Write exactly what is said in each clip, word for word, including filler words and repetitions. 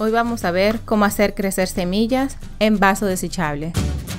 Hoy vamos a ver cómo hacer crecer semillas en vaso desechable.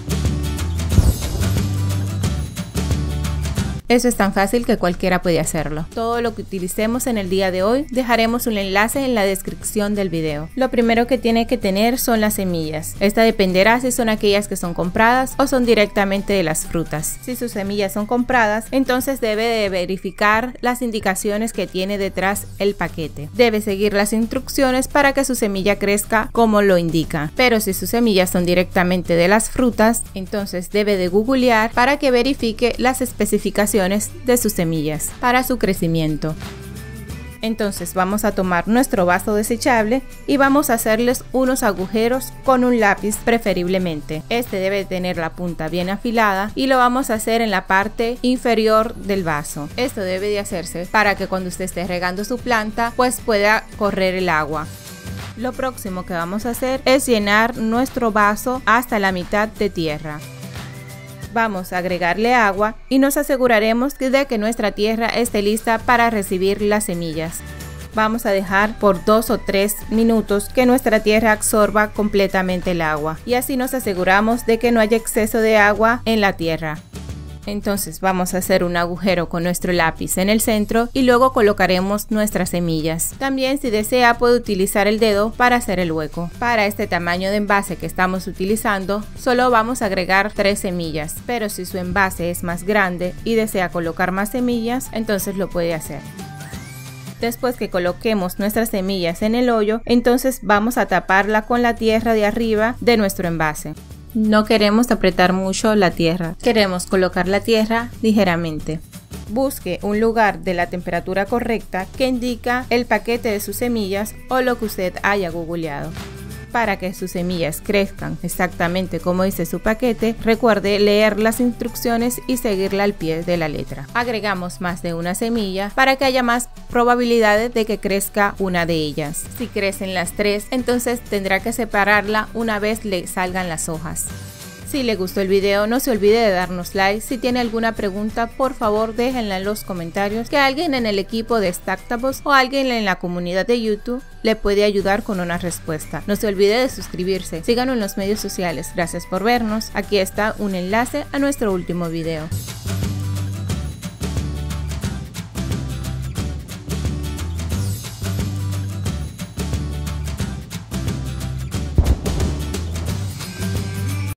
Eso es tan fácil que cualquiera puede hacerlo. Todo lo que utilicemos en el día de hoy dejaremos un enlace en la descripción del video. Lo primero que tiene que tener son las semillas. Esta dependerá si son aquellas que son compradas o son directamente de las frutas. Si sus semillas son compradas, entonces debe de verificar las indicaciones que tiene detrás el paquete. Debe seguir las instrucciones para que su semilla crezca como lo indica. Pero si sus semillas son directamente de las frutas, entonces debe de googlear para que verifique las especificaciones de sus semillas para su crecimiento. Entonces vamos a tomar nuestro vaso desechable y vamos a hacerles unos agujeros con un lápiz preferiblemente. Este debe tener la punta bien afilada y lo vamos a hacer en la parte inferior del vaso. Esto debe de hacerse para que cuando usted esté regando su planta pues pueda correr el agua. Lo próximo que vamos a hacer es llenar nuestro vaso hasta la mitad de tierra. Vamos a agregarle agua y nos aseguraremos de que nuestra tierra esté lista para recibir las semillas. Vamos a dejar por dos o tres minutos que nuestra tierra absorba completamente el agua y así nos aseguramos de que no haya exceso de agua en la tierra. Entonces vamos a hacer un agujero con nuestro lápiz en el centro y luego colocaremos nuestras semillas. También, si desea, puede utilizar el dedo para hacer el hueco. Para este tamaño de envase que estamos utilizando, solo vamos a agregar tres semillas, pero si su envase es más grande y desea colocar más semillas, entonces lo puede hacer. Después que coloquemos nuestras semillas en el hoyo, entonces vamos a taparla con la tierra de arriba de nuestro envase. No queremos apretar mucho la tierra, queremos colocar la tierra ligeramente. Busque un lugar de la temperatura correcta que indica el paquete de sus semillas o lo que usted haya googleado. Para que sus semillas crezcan exactamente como dice su paquete, recuerde leer las instrucciones y seguirla al pie de la letra. Agregamos más de una semilla para que haya más probabilidades de que crezca una de ellas. Si crecen las tres, entonces tendrá que separarla una vez le salgan las hojas. Si le gustó el video, no se olvide de darnos like. Si tiene alguna pregunta, por favor déjenla en los comentarios, que alguien en el equipo de Stacktopus o alguien en la comunidad de YouTube le puede ayudar con una respuesta. No se olvide de suscribirse, síganos en los medios sociales. Gracias por vernos. Aquí está un enlace a nuestro último video.